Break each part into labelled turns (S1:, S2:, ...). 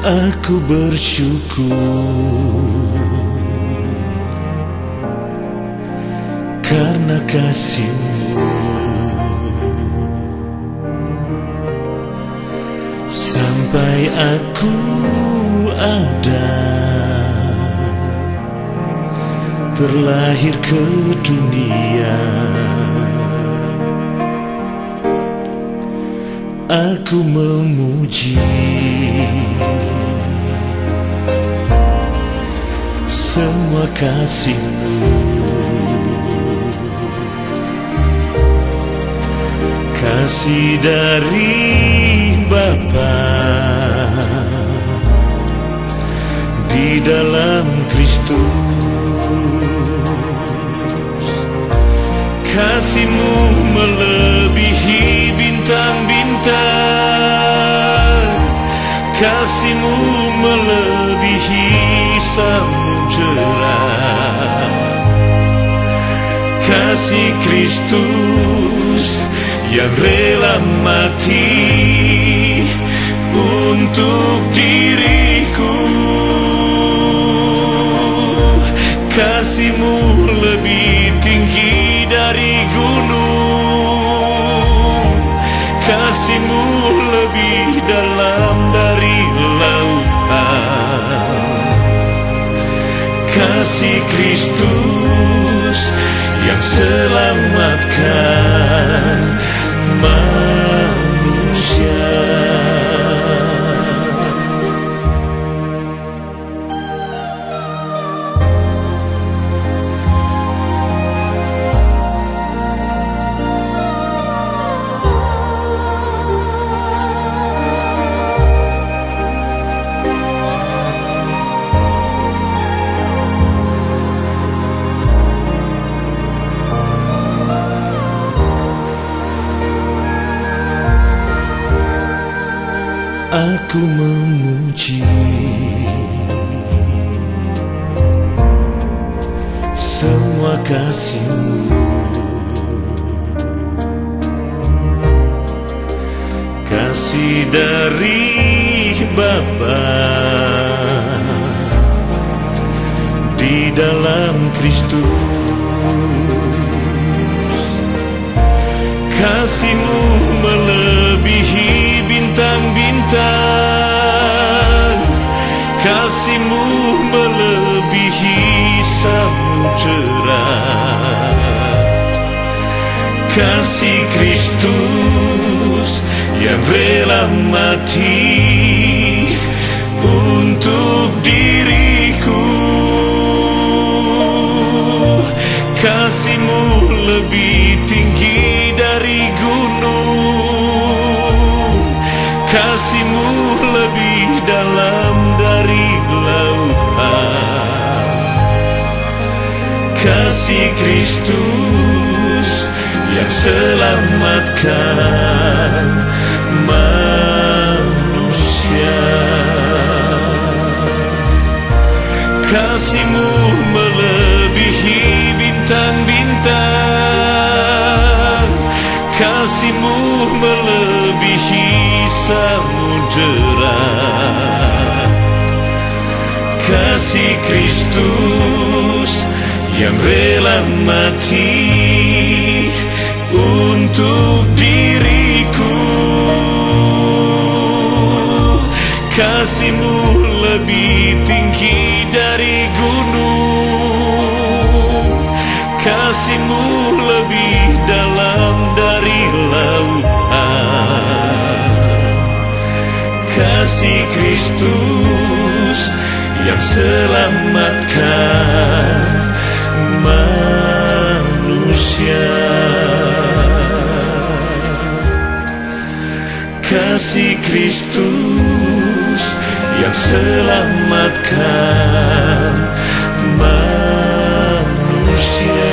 S1: Aku bersyukur karena kasih-Mu, sampai aku ada, berlahir ke dunia. Aku memuji semua kasih-Mu, kasih dari Bapa di dalam Kristus. Kasih-Mu melebihi bintang-bintang, kasih-Mu melebihi samudera. Kasih Kristus yang rela mati untuk diriku. Kasih-Mu lebih tinggi dari gunung, kasih-Mu lebih dalam dari lautan. Kasih Kristus yang selamatkan manusia. Aku memuji semua kasih-Mu, kasih dari Bapa di dalam Kristus. Kasih-Mu melebihi bintang-bintang, kasih-Mu melebihi samudera. Kasih Kristus yang rela mati untuk diriku. Kasih-Mu lebih tinggi dari gunung, kasih-Mu lebih dalam dari lautan. Kasih Kristus yang selamatkan manusia. Kasih-Mu melebihi bintang-bintang, kasih-Mu melebihi samudera. Kasih Kristus yang rela mati untuk diriku. Kasih-Mu lebih tinggi dari gunung, kasih-Mu lebih dalam dari lautan. Kasih Kristus yang selamatkan manusia. Kasih Kristus yang selamatkan manusia.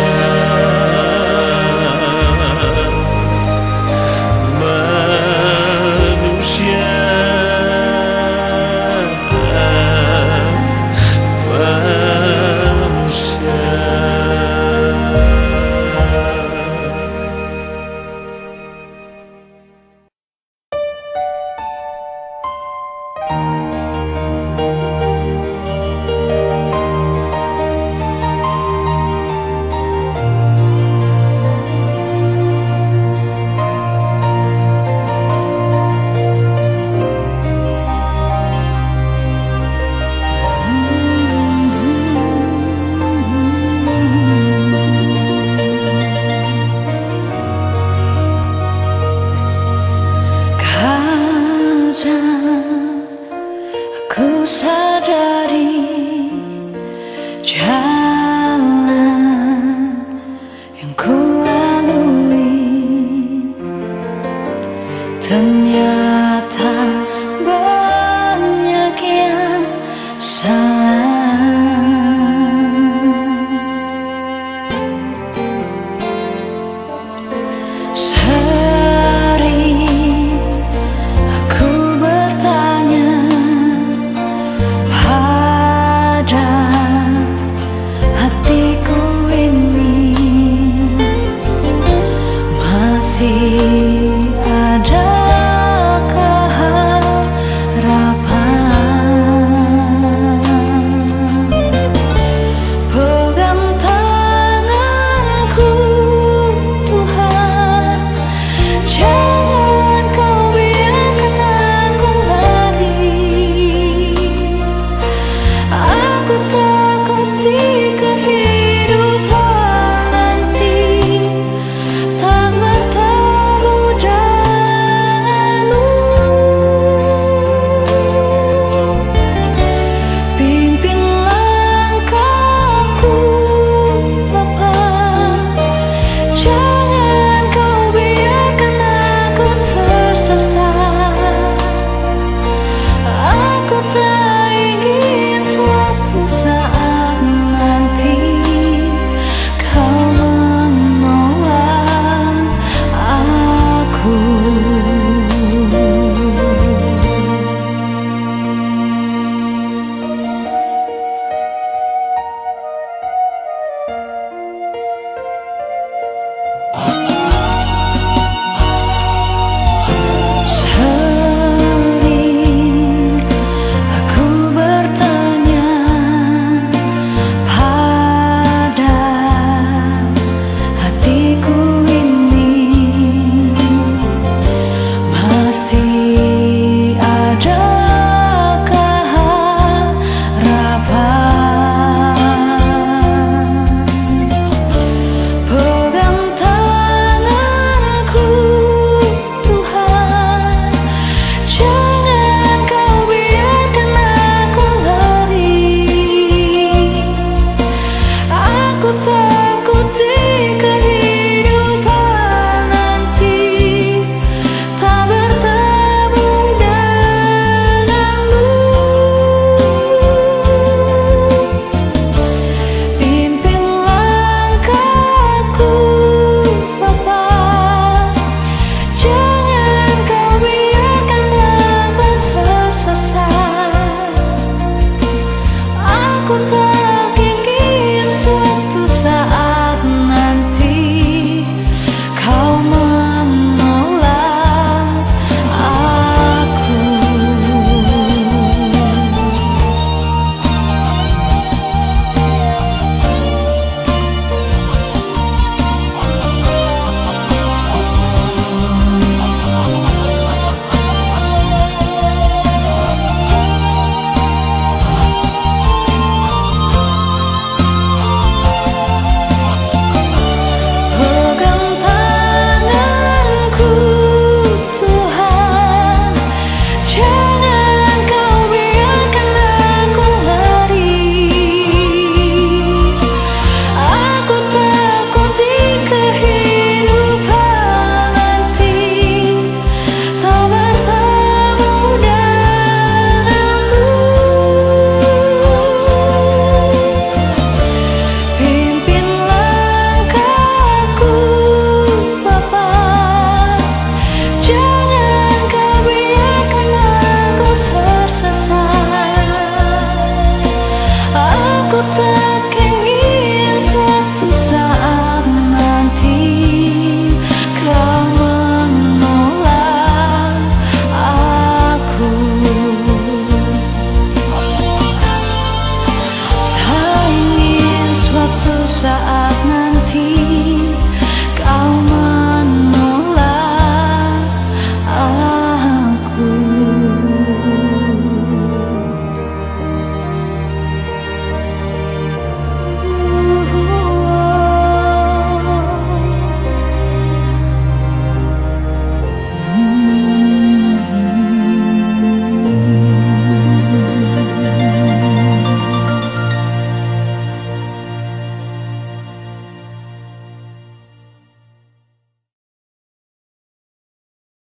S2: ku